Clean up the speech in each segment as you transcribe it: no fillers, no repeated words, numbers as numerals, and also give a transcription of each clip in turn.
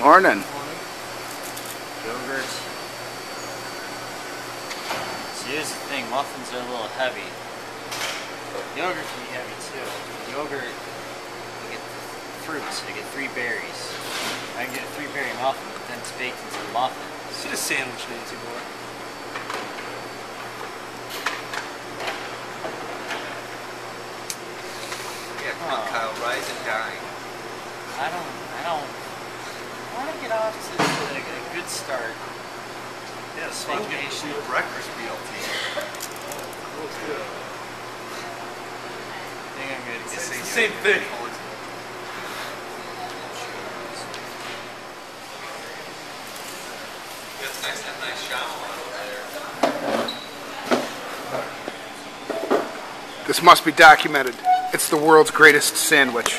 Morning. Yogurt. So here's the thing, muffins are a little heavy. Yogurt can be heavy too. Yogurt, you get fruits, you get 3 berries. I can get a 3-berry muffin, but then it's baked into the muffin. See the sandwich, Nancy boy. Yeah, come on, Kyle, rise and dine. I want to get off to a good start. Yeah, it's fun getting to do breakfast BLT. Let's do it. I think I'm going to get It's the same thing. It's nice to have a nice shower over there. This must be documented. It's the world's greatest sandwich.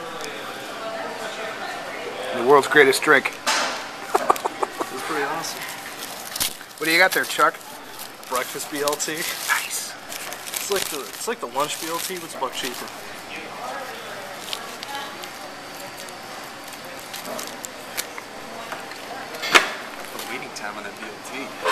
The world's greatest drink. It's pretty awesome. What do you got there, Chuck? Breakfast BLT. Nice. It's like the lunch BLT, but it's $1 cheaper. The waiting time on that BLT.